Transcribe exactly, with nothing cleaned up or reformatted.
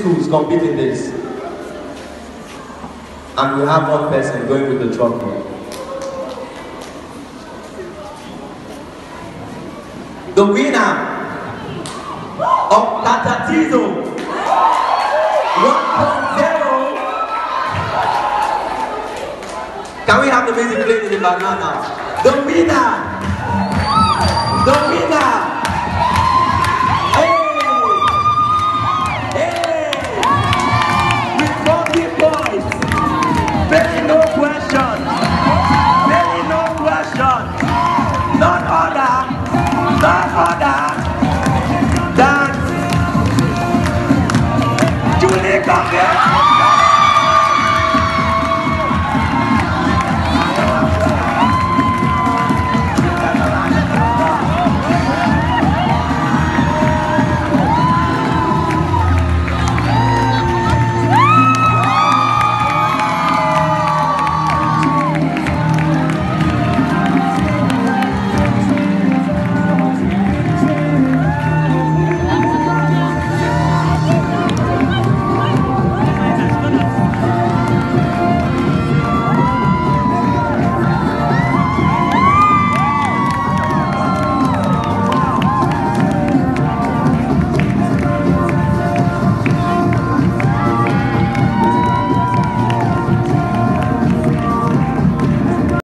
schools competing this. And we have one person going with the trophy. The winner of Tatatizo one point zero. Can we have the music played in the background now? The winner! The winner!